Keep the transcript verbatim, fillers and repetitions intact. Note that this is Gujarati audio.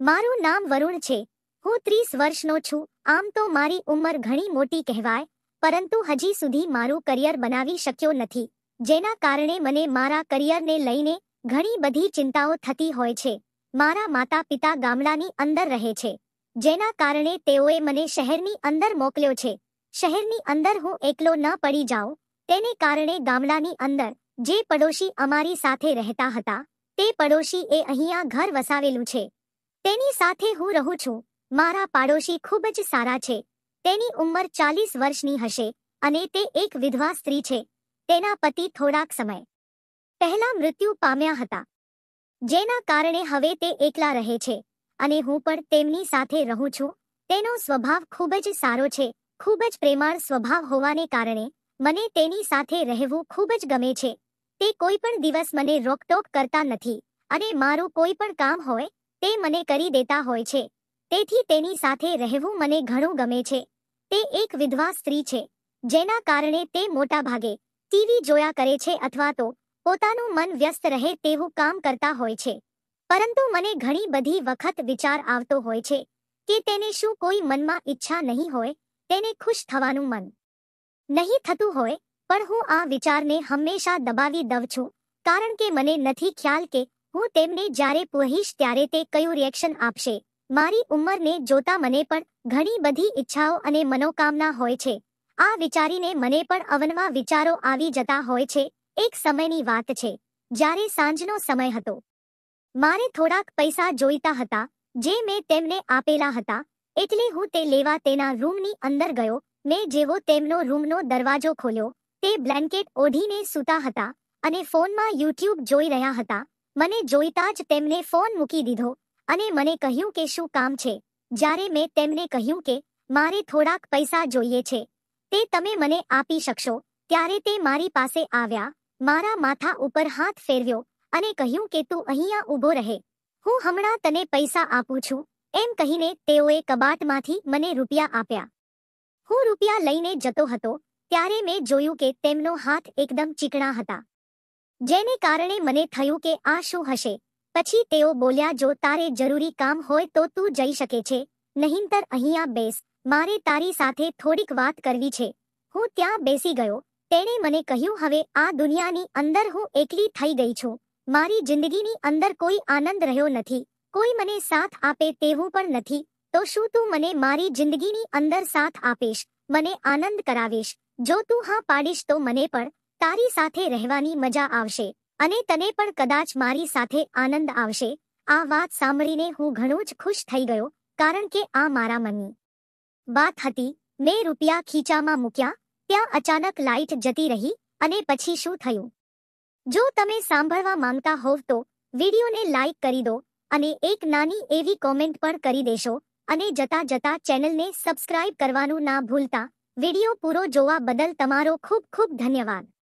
મારું નામ વરુણ છે. હું ત્રીસ વર્ષનો છું. આમ તો મારી ઉંમર ઘણી મોટી કહેવાય, પરંતુ હજી સુધી મારું કરિયર બનાવી શક્યો નથી, જેના કારણે મને મારા કરિયરને લઈને ઘણી બધી ચિંતાઓ થતી હોય છે. મારા માતા પિતા ગામડાની અંદર રહે છે, જેના કારણે તેઓએ મને શહેરની અંદર મોકલ્યો છે. શહેરની અંદર હું એકલો ન પડી જાઉં, તેને કારણે ગામડાની અંદર જે પડોશી અમારી સાથે રહેતા હતા, તે પડોશી એ અહીંયા ઘર વસાવેલું છે. તેની સાથે હું રહું છું. મારા પાડોશી ખૂબ જ સારા છે. તેની ઉંમર ચાલીસ વર્ષની હશે અને તે એક વિધવા સ્ત્રી છે. તેના પતિ થોડાક સમય પહેલા મૃત્યુ પામ્યા હતા, જેના કારણે હવે તે એકલા રહે છે અને હું પણ તેમની સાથે રહું છું. તેનો સ્વભાવ ખૂબ જ સારો છે, ખૂબ જ પ્રેમાળ સ્વભાવ હોવાને કારણે મને તેની સાથે રહેવું ખૂબ જ ગમે છે. તે કોઈ પણ દિવસ મને રોકટોક કરતા નથી અને મારું કોઈ પણ કામ હોય તે મને કરી દેતા હોય છે. તેથી તેની સાથે રહેવું મને ઘણું ગમે છે. તે એક વિધવા સ્ત્રી છે, જેના કારણે તે મોટા ભાગે ટીવી જોયા કરે છે અથવા તો પોતાનું મન વ્યસ્ત રહે તેવું કામ કરતા હોય છે. પરંતુ મને ઘણી બધી વખત વિચાર આવતો હોય છે કે તેને શું કોઈ મનમાં ઈચ્છા નહીં હોય, તેને ખુશ થવાનું મન નહીં થતું હોય, પણ હું આ વિચારને હંમેશા દબાવી દઉં છું, કારણ કે મને નથી ખ્યાલ કે હું તેમને જ્યારે પૂછીશ ત્યારે તે કયું રિએક્શન આપશે. મારી ઉંમરને જોતા મને પણ ઘણી બધી ઈચ્છાઓ અને મનોકામના હોય છે. આ વિચારીને મને પણ અવનવા વિચારો આવી જતા હોય છે. એક સમયની વાત છે, જ્યારે સાંજનો સમય હતો. મારે થોડાક પૈસા જોઈતા હતા, જે મેં તેમને આપેલા હતા, એટલે હું તે લેવા તેના રૂમની અંદર ગયો. મેં જેવો તેમનો રૂમનો દરવાજો ખોલ્યો, તે બ્લેન્કેટ ઓઢીને સૂતા હતા અને ફોનમાં યુટ્યુબ જોઈ રહ્યા હતા. મને જોઈતા જ તેમને ફોન મૂકી દીધો અને મને કહ્યું કે શું કામ છે. જ્યારે મેં તેમને કહ્યું કે મારે થોડાક પૈસા જોઈએ છે, તે તમે મને આપી શકશો, ત્યારે તે મારી પાસે આવ્યા, મારા માથા ઉપર હાથ ફેરવ્યો અને કહ્યું કે તું અહીંયા ઊભો રહે, હું હમણાં તને પૈસા આપું છું. એમ કહીને તેઓએ કબાટમાંથી મને રૂપિયા આપ્યા. હું રૂપિયા લઈને જતો હતો ત્યારે મેં જોયું કે તેમનો હાથ એકદમ ચીકણા હતા, જેને કારણે મને થયું કે આ શું હશે. પછી તેઓ બોલ્યા, જો તારે જરૂરી કામ હોય તો તું જઈ શકે છે, નહીંતર અહીંયા બેસ, મારે તારી સાથે થોડીક વાત કરવી છે. હું ત્યાં બેસી ગયો. તેણે મને કહ્યું, હવે આ દુનિયાની અંદર હું એકલી થઈ ગઈ છું. મારી જિંદગીની અંદર કોઈ આનંદ રહ્યો નથી, કોઈ મને સાથ આપે તેવું પણ નથી. તો શું તું મને મારી જિંદગીની અંદર સાથ આપીશ, મને આનંદ કરાવીશ? જો તું હા પાડીશ તો મને પણ તારી સાથે રહેવાની મજા આવશે અને તને પણ કદાચ મારી સાથે આનંદ આવશે. આ વાત સાંભળીને હું ઘણો જ ખુશ થઈ ગયો, કારણ કે આ મારા મનની વાત હતી. મેં રૂપિયા ખીચામાં મૂક્યા, ત્યાં અચાનક લાઇટ જતી રહી અને પછી શું થયું? જો તમે સાંભળવા માંગતા હોવ તો વિડીયોને લાઇક કરી દો અને એક નાની એવી કોમેન્ટ પણ કરી દેશો અને જતા જતા ચેનલને સબસ્ક્રાઇબ કરવાનું ના ભૂલતા. વિડીયો પૂરો જોવા બદલ તમારો ખૂબ ખૂબ ધન્યવાદ.